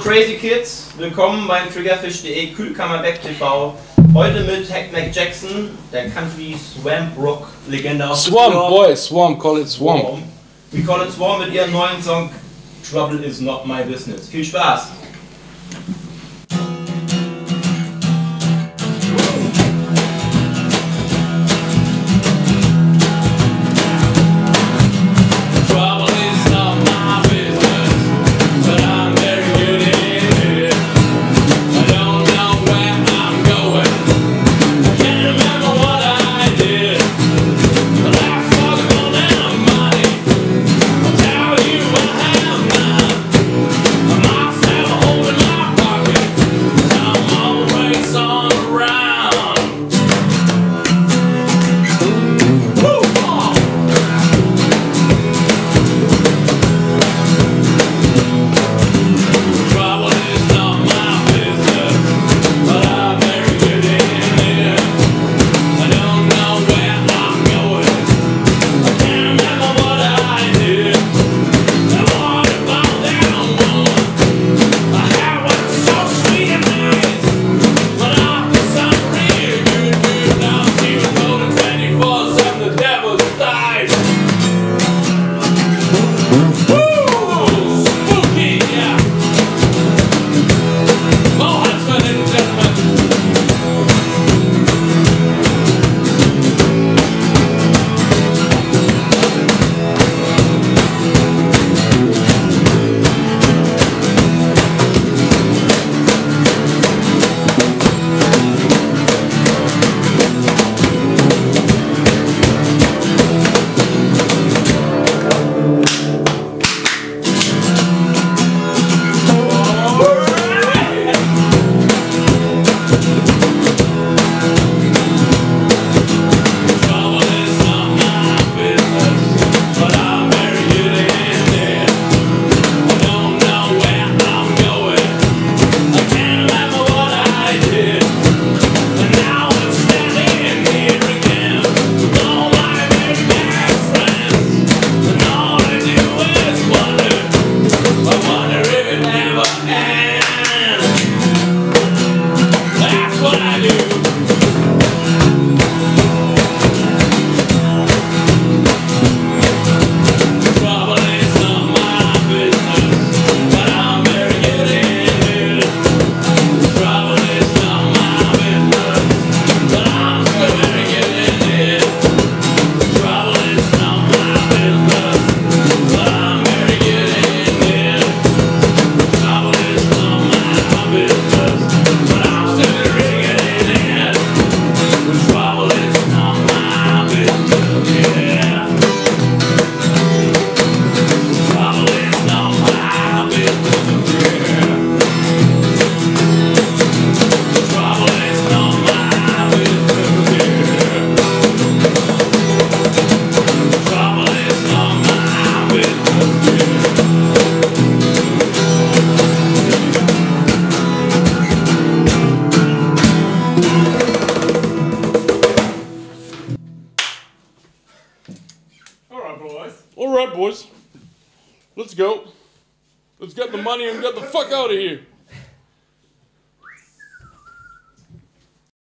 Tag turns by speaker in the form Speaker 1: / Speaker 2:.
Speaker 1: Crazy Kids, willkommen beim Triggerfish.de Kühlkammerback TV. Heute mit Hack Mac Jackson, der Country Swamp Rock Legende aus
Speaker 2: Swamp, boy, Swamp, call it Swamp.
Speaker 1: We call it Swamp mit ihrem neuen Song Trouble Is Not My Business. Viel Spaß!
Speaker 2: Alright boys, let's go. Let's get the money and get the fuck out of here.